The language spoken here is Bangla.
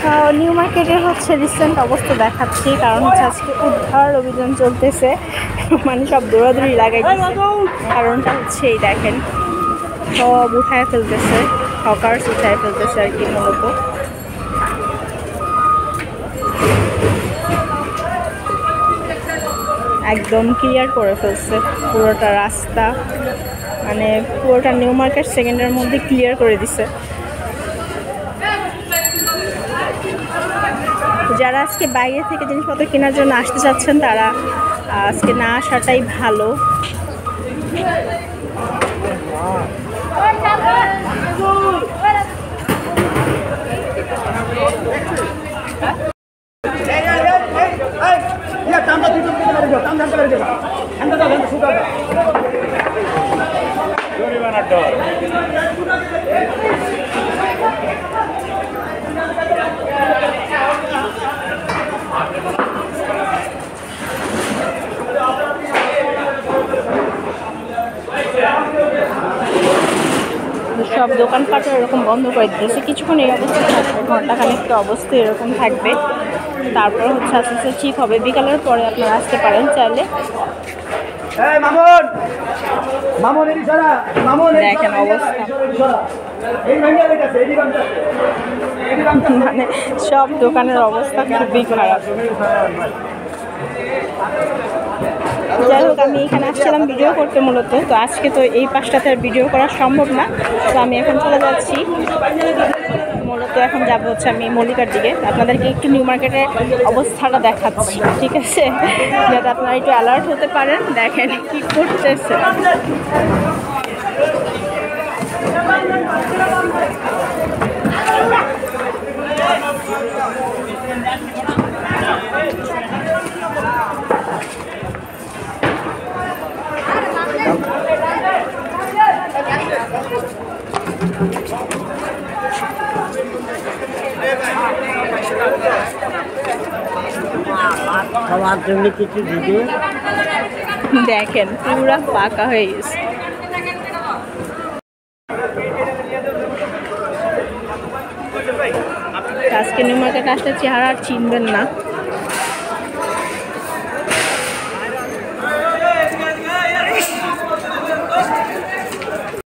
নিউ মার্কেটের হচ্ছে রিসেন্ট অবস্থা দেখাচ্ছি, কারণ হচ্ছে আজকে উদ্ধার অভিযান চলতেছে, মানে সব দৌড়াদৌড়ি লাগাই দিচ্ছে। কারণটা হচ্ছে এই দেখেন, সব উঠায় ফেলতেছে, হকার্স উঠায় ফেলতেছে আর কি। মূলত একদম ক্লিয়ার করে ফেলছে পুরোটা রাস্তা, মানে পুরোটা নিউ মার্কেট সেকেন্ডের মধ্যে ক্লিয়ার করে দিছে। যারা আজকে বাইরে থেকে জিনিসপত্র কেনার জন্য আসতে চাচ্ছেন তারা আজকে না আসাটাই ভালো। সব দোকানপাট এরকম বন্ধ করে দিয়েছে, কিছুক্ষণ এই অবস্থা থাকবে, ঘন্টাখানেক তো অবস্থা এরকম থাকবে। তারপর হচ্ছে আস্তে আস্তে ঠিক হবে। বিকালের পরে আপনারা আসতে পারেন চাইলে। দেখেন অবস্থা, মানে সব দোকানের অবস্থা খুবই খারাপ। যাই হোক, আমি এখানে আসছিলাম ভিডিও করতে মূলত, তো আজকে তো এই পাশটাতে আর ভিডিও করা সম্ভব না, তো আমি এখন চলে যাচ্ছি। মূলত এখন যাবো হচ্ছে আমি মল্লিকার দিকে, আপনাদেরকে একটু নিউ মার্কেটের অবস্থাটা দেখাচ্ছি, ঠিক আছে, যাতে আপনারা একটু অ্যালার্ট হতে পারেন। দেখেন কি করতেছে। আমার জন্য কিছু ভিডিও দেখেন পুরা ফাঁকা হয়ে গেছে। আজকে নিউ মার্কেট আসলে চেহারা আর চিনবেন না।